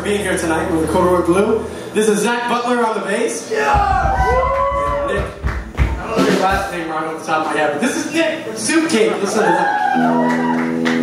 being here tonight with the Corduroy Blue. This is Zach Butler on the bass. Yeah! Nick, I don't know your last name right off the top of my head, but this is Nick from Soup King. Listen to that.